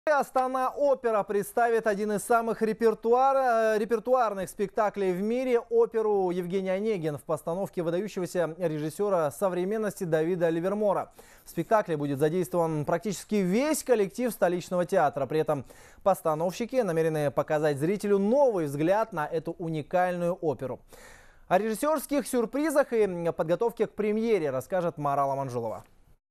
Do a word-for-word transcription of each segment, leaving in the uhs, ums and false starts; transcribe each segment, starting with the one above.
Астана Опера представит один из самых репертуар, репертуарных спектаклей в мире – оперу «Евгений Онегин» в постановке выдающегося режиссера современности Давида Ливермора. В спектакле будет задействован практически весь коллектив столичного театра. При этом постановщики намерены показать зрителю новый взгляд на эту уникальную оперу. О режиссерских сюрпризах и подготовке к премьере расскажет Марала Манжулова.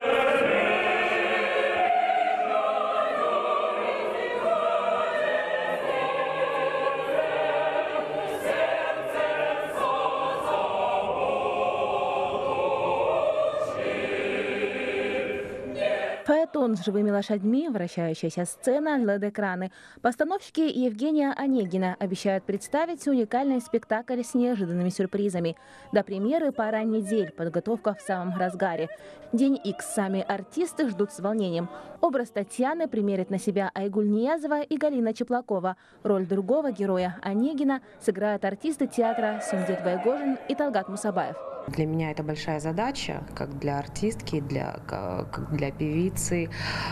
Фаэтон с живыми лошадьми, вращающаяся сцена, эл и ди-экраны. Постановщики Евгения Онегина обещают представить уникальный спектакль с неожиданными сюрпризами. До премьеры пара недель, подготовка в самом разгаре. День Икс сами артисты ждут с волнением. Образ Татьяны примерят на себя Айгуль Ниязова и Галина Чеплакова. Роль другого героя Онегина сыграют артисты театра Сумдет Байгожин и Талгат Мусабаев. Для меня это большая задача, как для артистки, для, как для певицы.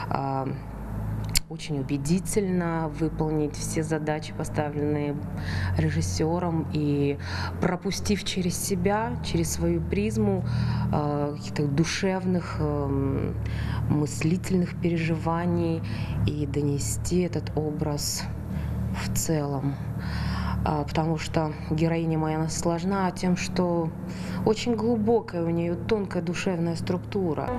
Очень убедительно выполнить все задачи, поставленные режиссером, и пропустив через себя, через свою призму каких-то душевных, мыслительных переживаний и донести этот образ в целом. Потому что героиня моя, она сложна тем, что очень глубокая у нее тонкая душевная структура.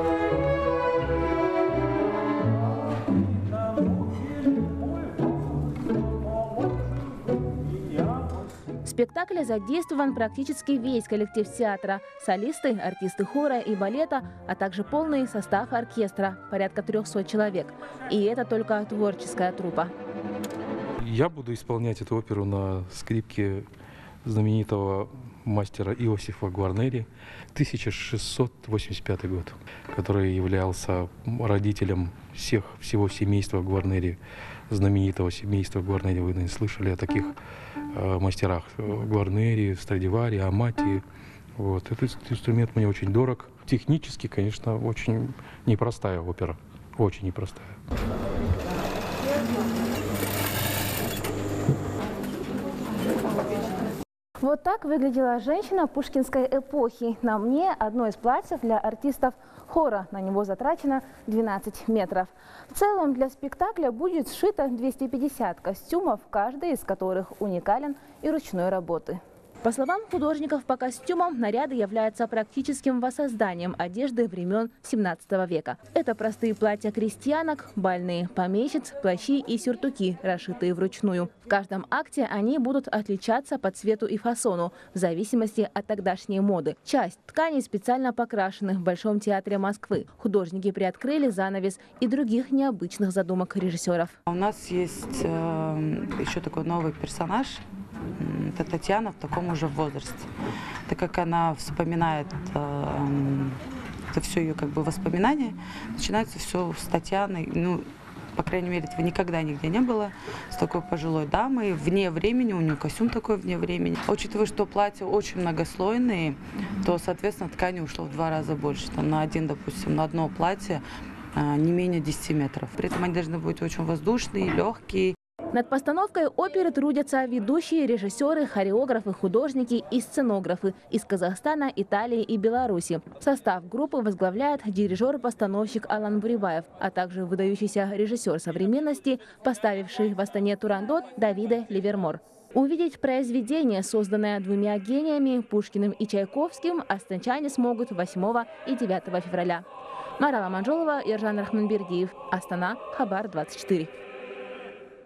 В спектакле задействован практически весь коллектив театра. Солисты, артисты хора и балета, а также полный состав оркестра, порядка трёхсот человек. И это только творческая труппа. Я буду исполнять эту оперу на скрипке знаменитого мастера Иосифа Гварнери, тысяча шестьсот восемьдесят пятый год, который являлся родителем всех, всего семейства Гварнери, знаменитого семейства Гварнери. Вы, наверное, слышали о таких э, мастерах Гварнери, Страдивари, Амати. Вот. Этот инструмент мне очень дорог. Технически, конечно, очень непростая опера, очень непростая. Вот так выглядела женщина пушкинской эпохи. На мне одно из платьев для артистов хора. На него затрачено двенадцать метров. В целом для спектакля будет сшито двести пятьдесят костюмов, каждый из которых уникален и ручной работы. По словам художников по костюмам, наряды являются практическим воссозданием одежды времен семнадцатого века. Это простые платья крестьянок, бальные помещиц, плащи и сюртуки, расшитые вручную. В каждом акте они будут отличаться по цвету и фасону, в зависимости от тогдашней моды. Часть тканей специально покрашены в Большом театре Москвы. Художники приоткрыли занавес и других необычных задумок режиссеров. У нас есть э, еще такой новый персонаж. Это Татьяна в таком уже возрасте. Так как она вспоминает, э, это все ее как бы воспоминания, начинается все с Татьяной. Ну, по крайней мере, этого никогда нигде не было с такой пожилой дамой, вне времени, у нее костюм такой вне времени. Учитывая, что платья очень многослойные, то, соответственно, ткани ушло в два раза больше. Там на один, допустим, на одно платье э, не менее десяти метров. При этом они должны быть очень воздушные, легкие. Над постановкой оперы трудятся ведущие режиссеры, хореографы, художники и сценографы из Казахстана, Италии и Беларуси. Состав группы возглавляет дирижер-постановщик Алан Бурибаев, а также выдающийся режиссер современности, поставивший в Астане Турандот Давида Ливермор. Увидеть произведение, созданное двумя гениями Пушкиным и Чайковским, астанчане смогут восьмого и девятого февраля. Марала Манжулова, Ержан Рахманбердиев, Астана, Хабар двадцать четыре.